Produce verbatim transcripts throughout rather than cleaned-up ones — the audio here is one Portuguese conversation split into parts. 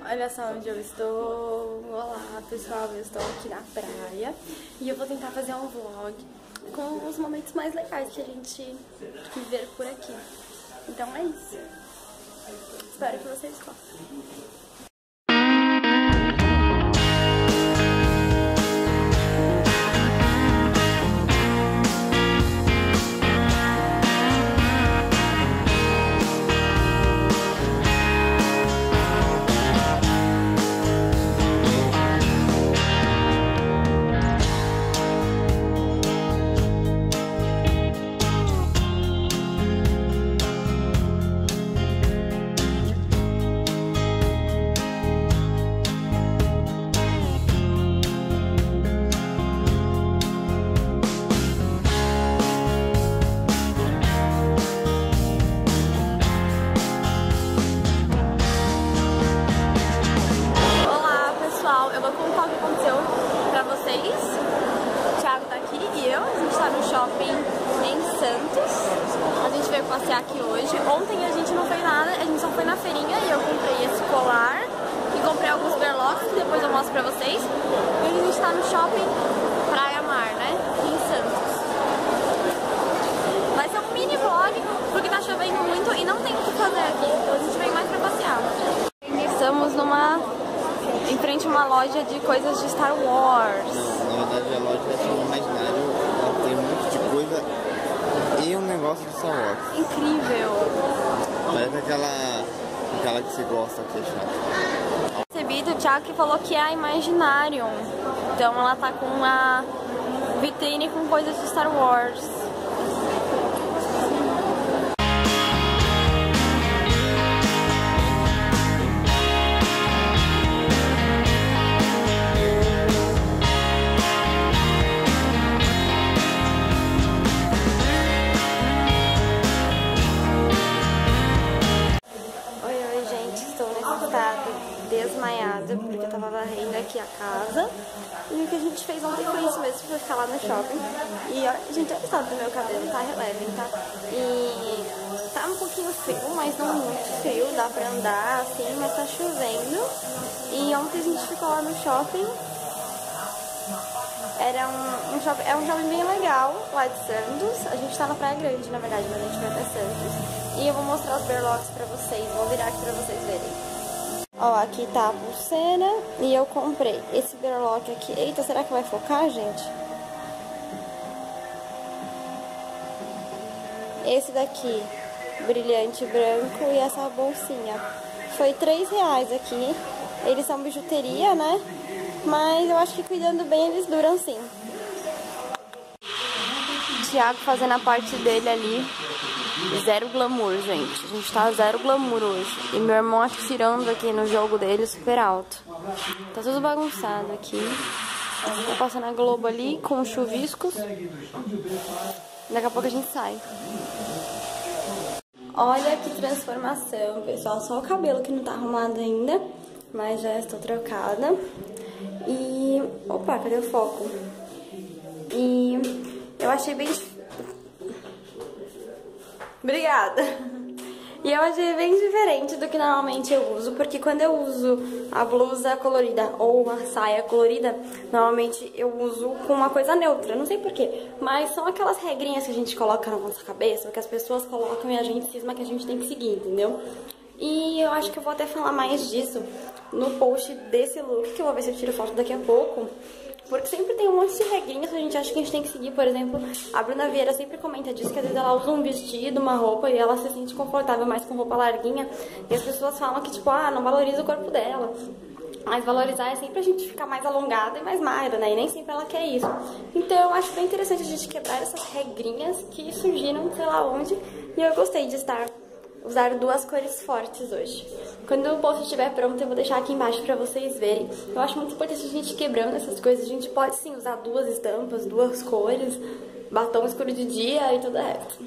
Olha só onde eu estou. Olá pessoal, eu estou aqui na praia e eu vou tentar fazer um vlog com os momentos mais legais que a gente viver por aqui. Então é isso. Espero que vocês gostem. Eu vou contar o que aconteceu pra vocês. O Thiago tá aqui e eu. A gente tá no shopping em Santos. A gente veio passear aqui hoje. Ontem a gente não fez nada, a gente só foi na feirinha e eu comprei esse colar e comprei alguns berlocks que depois eu mostro pra vocês. E a gente tá no shopping Praia Mar, né? Aqui em Santos. Vai ser um mini vlog porque tá chovendo muito e não tem o que fazer aqui. Então a gente veio mais pra passear. Estamos numa... em frente a uma loja de coisas de Star Wars. Não, na verdade a loja é só um imaginário, ela tem um monte de coisa e um negócio de Star Wars. Incrível! Parece aquela, aquela que você gosta aqui, chato. Recebido, o Thiago que falou que é a Imaginarium. Então ela tá com uma vitrine com coisas de Star Wars. Desmaiada, porque eu tava varrendo aqui a casa. E o que a gente fez ontem foi isso mesmo, foi ficar lá no shopping. E ó, gente, olha o estado do meu cabelo, tá relevem, tá? E tá um pouquinho frio, mas não muito frio, dá pra andar assim, mas tá chovendo. E ontem a gente ficou lá no shopping. Era um, um shopping, é um shopping bem legal lá de Santos. A gente tá na Praia Grande, na verdade, mas a gente vai até Santos. E eu vou mostrar os berlocks pra vocês, vou virar aqui pra vocês verem. Ó, aqui tá a pulseira e eu comprei esse berlock aqui. Eita, será que vai focar, gente? Esse daqui, brilhante branco, e essa bolsinha. Foi três reais aqui. Eles são bijuteria, né? Mas eu acho que cuidando bem eles duram sim. Thiago fazendo a parte dele ali. Zero glamour, gente. A gente tá zero glamour hoje. E meu irmão atirando aqui no jogo dele super alto. Tá tudo bagunçado aqui. Tá passando a Globo ali com chuviscos. Daqui a pouco a gente sai. Olha que transformação, pessoal. Só o cabelo que não tá arrumado ainda. Mas já estou trocada. E... opa, cadê o foco? E eu achei bem... Obrigada! E eu achei bem diferente do que normalmente eu uso, porque quando eu uso a blusa colorida ou uma saia colorida, normalmente eu uso com uma coisa neutra, não sei porquê, mas são aquelas regrinhas que a gente coloca na nossa cabeça, que as pessoas colocam e a gente cisma que a gente tem que seguir, entendeu? E eu acho que eu vou até falar mais disso no post desse look, que eu vou ver se eu tiro foto daqui a pouco. Porque sempre tem um monte de regrinhas que a gente acha que a gente tem que seguir. Por exemplo, a Bruna Vieira sempre comenta disso, que às vezes ela usa um vestido, uma roupa, e ela se sente confortável mais com roupa larguinha. E as pessoas falam que, tipo, ah, não valoriza o corpo dela. Mas valorizar é sempre a gente ficar mais alongada e mais magra, né? E nem sempre ela quer isso. Então eu acho bem interessante a gente quebrar essas regrinhas que surgiram, sei lá onde. E eu gostei de estar... usar duas cores fortes hoje. Quando o post estiver pronto, eu vou deixar aqui embaixo pra vocês verem. Eu acho muito importante a gente quebrando essas coisas. A gente pode sim usar duas estampas, duas cores, batom escuro de dia e tudo o resto.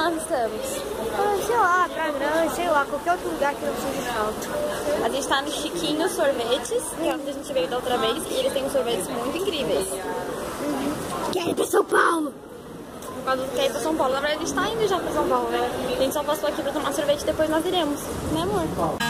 nós estamos? Ah, sei lá, pra grande, sei lá, qualquer outro lugar que não seja salto. A gente tá no Chiquinho Sorvetes, que é onde a gente veio da outra vez, e eles têm uns sorvetes muito incríveis. Uhum. Quero ir pra São Paulo! Por causa do que é ir pra São Paulo. Na verdade, a gente tá indo já pra São Paulo, né? A gente só passou aqui pra tomar sorvete e depois nós iremos, né, amor?